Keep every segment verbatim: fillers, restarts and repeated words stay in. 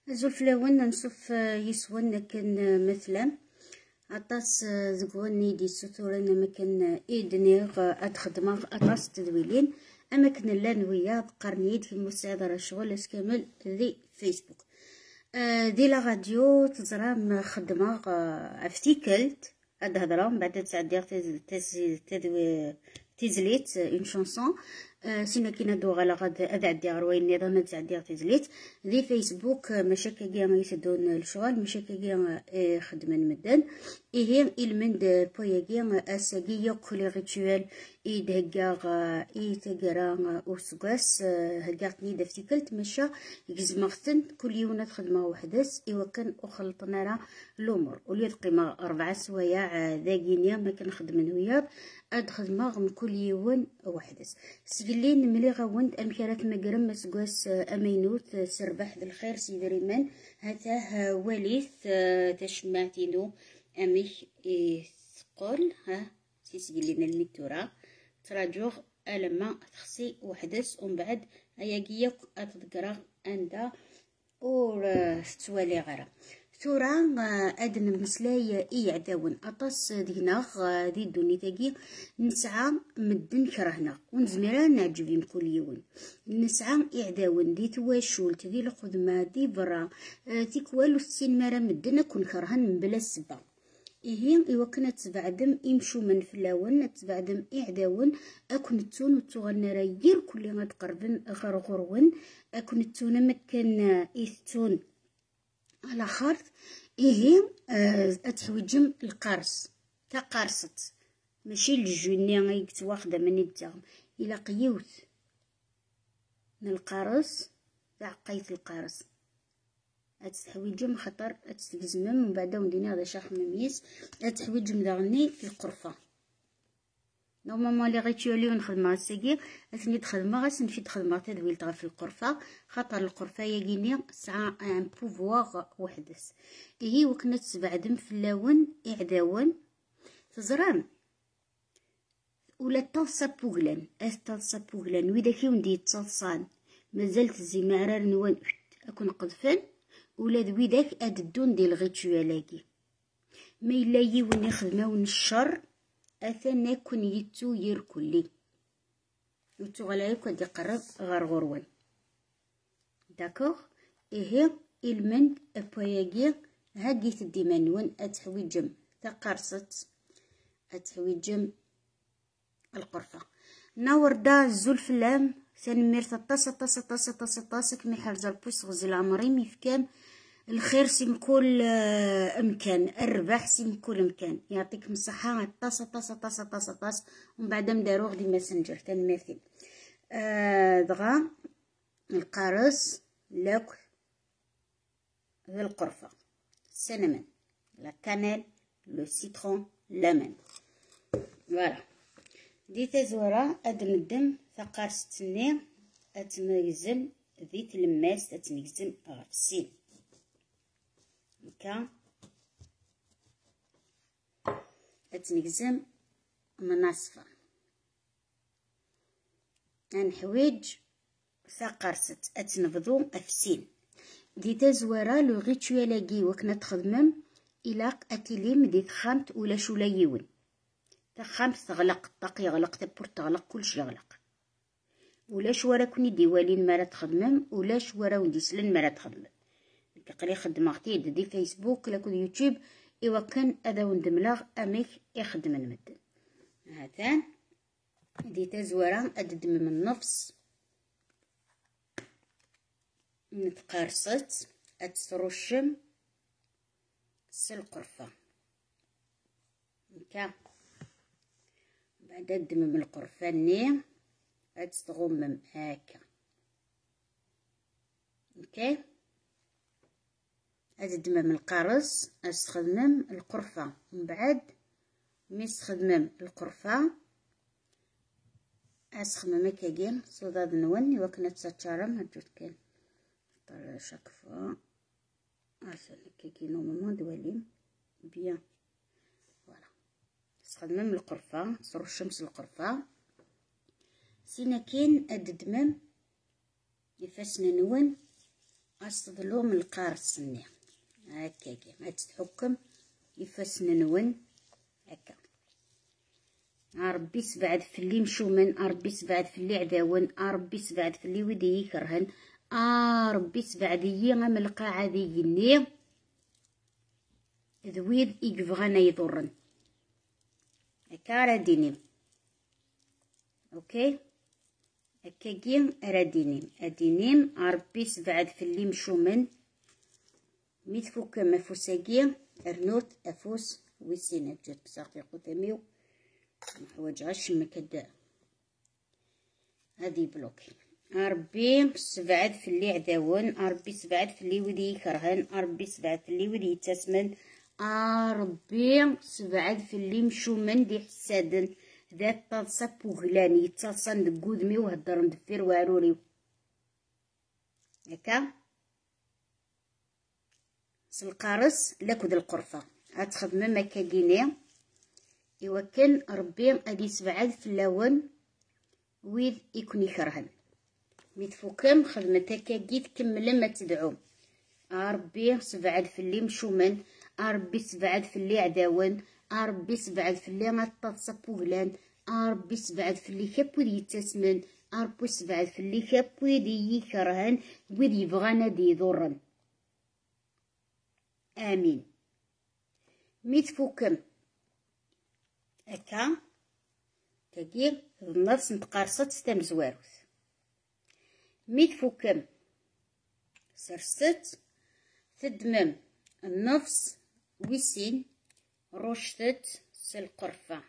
زول فلاون نصف يسون لكن مثلا عطاس زقون يدي سطورين مكان إيدنيغ أتخدمغ أطاس تدويلين أما كنا لان ويا بقرنيد في المساعدة راه شغل كامل ذي فيسبوك ذي لا راديو تزرام خدمة افتيكلت هاد هضرة بعد تعديغ تدوي تزليت اون شونسون سينا كينا دوغا لا غاد ادعدي غروين نظام تعديغ تزليت ذي فيسبوك مشاكا كاع يسدون الشغل مشاكا كاع خدمن مدن إيه المند بوياكي اساكي كل ريتوال يدهكاغ يتقرا وسقاس هكاغتني دفتيكلت مشا يكزمغتن كل يوم خدمة وحدس إوا كان وخلطنا راه الأمور ولي قيمة أربعة سوايع ذاكينيا ما كنخدم وياه اد خدمة من كل يوم وحدس سجلين ملي غوند أمكارات مقرم سقاس أمينوت سربح ذا الخير سيدي ريمان هاتاه وليث تشمعتينو أميك ثقل ها سيسجلين الميتورا تراجوغ ألما تخصي وحدس ومن بعد أياكيك أتذكره عندها اور تتوالي غيره ثورا أدن مسلاي إي عداون أطاس ديناغ دي الدوني تاقي نسعى مدن كرهنا ونزميرا نعجبين كل يوم نسعى إعداون دي تواشولت دي الخدمة دي برا تيكوالو ستين مرة مدن كون كرهن بلا سبا إيه إوا كانت تبعدم إمشو من فلاون تبعدم إعداون أكون تون وتغنى راير كل ما تقربن غرغرون أكون تون مكان إثتون على خارط إيه أتحوجم القرص تقرصت ماشي الجوني غيكت واخدة من الدغم إلا قيوت من القرص تعقيت القرص أتحويجم خطر أتستجزمم من بعد وندينا هذا شاخ مميز أتحويجم داغني في القرفة نورمالمون لي غيتيولي ونخدمها الساكي أثني تخدمها غاس نفيد خدمها تدويل تغا في القرفة خاطر القرفة ياكيني ساعة ان بوفواغ وحدس إيه وكنا تسبعدم في اللون إعداون تزران ولا تلصا بوغلان أتلصا بوغلان وإذا كي وندي تصلصان مازالت زي معرار نوان أكون قذفن ولا ذوي داك أددون ديال الغيتويالاكي ما إلا يون يخدمون الشر أثنى كون يتو يركلي يتو غلايك ودي قرب غرغروان داكوغ إيه المند أبوياكي هاكي تديمانوان أتحويجم تقرصت أتحويجم القرفة نوردا الزول فلام ثاني طاسة طاسة طاسة طاسة طاسة كمي حرزة البوس غزي العمري ميفكام الخير سي من كل امكان الربح سي من كل امكان يعطيكم الصحة طاسة طاسة طاسة طاسة طاسة ومن بعد ندارو غدي ماسنجر تنميرتي آه دغا القارص لاكل ذا القرفة السينامون لا كانيل لو سيترون لامن فوالا دي تزورا اد ندم ثقارستني اتميزن ذي تلماس اتنيزن غفسين هكا اتنيزن مناصفة نحويج ثقارست اتنفضو افسين دي تزورا لو غيتويالاكي وكنا تخدمم الى اتيليم دي تخامت ولا شولا يون تخامت تغلق الطاق يغلق تبور تغلق كلشي يغلق ولاش ورا كوني ديوالين مرا تخدمم ولاش ورا وندي سلن مرا تخدمم كقري خدمة غتيد دي فيسبوك لا كون يوتيوب إوا كان هذا وندملاغ أميك يخدم المدن هاتان دي تزورا أددم من النفس نتقارصت أتسرشم القرفة هكا بعد أدم من القرفة ني أتستغمم هاكا اوكي أتدمم القرص أستخدمم القرفة من بعد مي استخدمم القرفة أستخدمم هكاكين صداد نوني وكنا تساتشارم هجوت كان طالع شاك فوا عشان هكاكين نورمالمون دوالين بيان فوالا استخدمم القرفة صرو الشمس القرفة سينا كاين أددمم يفاسنا نون أصدلهم القارص الني هكا كي ما تتحكم يفسن نون هكا. ربي سبعد في اللي مشومن، ربي سبعد في اللي عداون، ربي سبعد في اللي ودي يكرهن، آه ربي سبعد يي غام القاعة ذي يني ذويد يقفغانا يضرن هكا راه دينيم. اوكي هكا كي راه دينيم ادينيم ربي سبعد في اللي مشومن ميت فوك مفوساكي رنوت افوس ويسينات جات بساقي قداميو محواج غاش مكدا هادي بلوكي. ربي سبعد في اللي عداون، ربي سبعد في اللي ودي يكرهن، ربي سبعد في اللي ودي يتسمن، ربي سبعد في اللي مشومن دي حسادن ذات طلصة بوغلاني يتصلصن دقودمي وهدرن دفير وعروري هكا. سالقارص لاكود القرفة غتخدم مكا كيني يوكل ربي غادي سبعد في اللون ويد يكون يكرهن ميتفوكم خدمت هكا كي تكمل ما تدعو. ربي سبعد في اللي مشومن، ربي سبعد في اللي عداون، ربي سبعد في اللي غطاطصا بوغلان، ربي سبعد في اللي كابود يتسمن، ربي سبعد في اللي كابود يكرهن ويد يبغانا دي يضرن. امين. ميتفوكم هكا كاكي النفس نتقارصت ستام زواروث ميتفوكم سرست تدمم النفس ويسين روشتت سالقرفة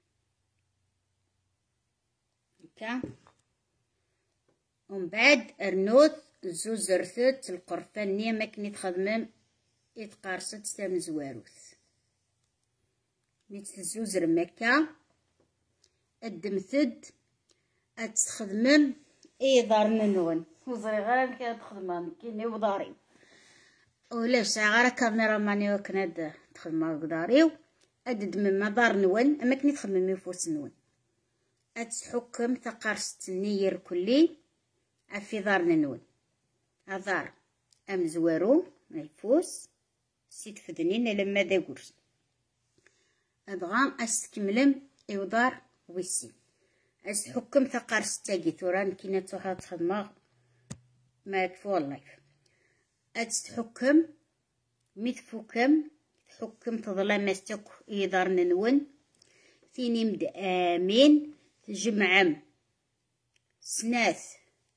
هكا ومن بعد رنوت زوز رثت القرفة نية ماكني تخدمم يتقارصت ستام زواروث ميت زوز رمكا الدمثد اتخدمم اي دارنا نون وزري غير كي تخدمم كيني وداري ولاش ساعه غير كاميرا ماني وكناد تخدم بداريو ادد من دار نون اما كني تخدم يفوس نون اتحكم تقارست النير كلي في دارنا نون هدار ام زوارو ما يفوس سيت فدنين لما دا قرص ابغى استكملم ايودار ويسي استحكم تقارست تاقي ثوران كينا توحا تخدمه ما يكفو اللايف اتحكم ميتفوكم تحكم تظلم استك يدار نون ثيني مد امين تجمعم سناث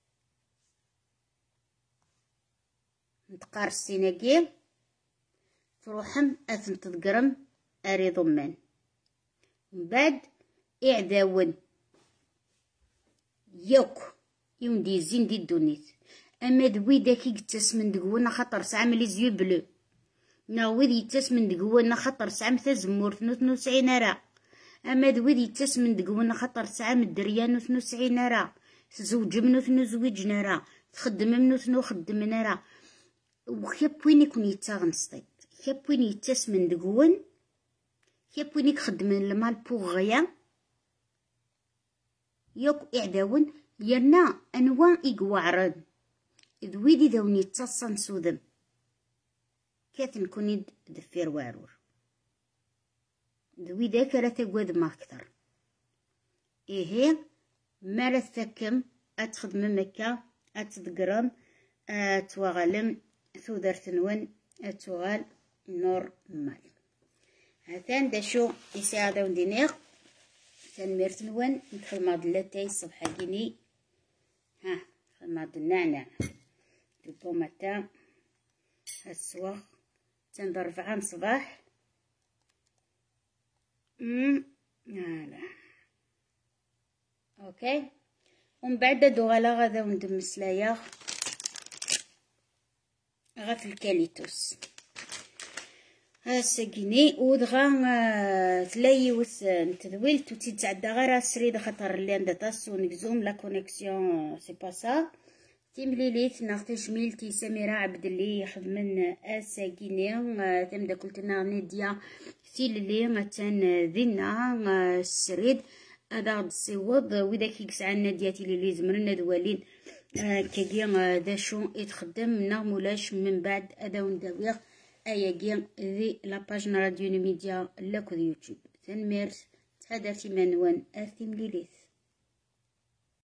نتقارس سيناكي تروحم اثن تذكرم اري ضمان من بعد اعداون يوك يوندي زين دي الدونيت اما دوي داكي يتسمن دقونا خطر ساعه ملي زيو بلو ناوي يتسمن دقونا خطر ساعه مثا زمور ثنوث وتسعين راه اما دوي يتسمن دقونا خطر ساعه من الدريان وثنو وتسعين راه تزوج منو ثنو زوجنا راه تخدم منو ثنو خدمنا راه وكيب وين يكون يتاغنسطي كيب وين يتسمن دقون كيب وين يخدم المال بوغيا يوك اعداون يرنا انواع اقوعرن إذ ويدي دوني يتصن سودم كات نكوني دفير وارور ذوي داك راه تقود ما اكثر ايه مالا تثكم اتخدم مكة اتذكرم اتوغلم ثودر تنون اتوغال نور مال هاتان داشو يساعدو دينيغ تنميرت نون ندخل مع دلاتاي الصبح كيني ها ندخل مع النعناع الطوماطة السواق تنضرب عام صباح امم هلا اوكي ومن بعد دوغالا غادا وندم سلايا غا في الكاليتوس هاساكيني ودغا تلايوث نتذويل توتي تعدى غير سريد خاطر اللي عندها تاسو نكزوم لا كونيكسيون سي با سا تيمليليت ناختي شميلتي سميرة عبد اللي يخدمن اساكيني تم دا قلتنا نيديا سيل اللي مثلا ذينا السريد هذا غد الصوض وإذا كيكسع الناديات اللي زمرنا دوالين كاكي ذا شو يتخدم منا مولاش من بعد هذا ونداويغ اياكي ذي لاباج راديو ميديا لاكو يوتيوب. تنميرت تحدث منوان اثي مليليث.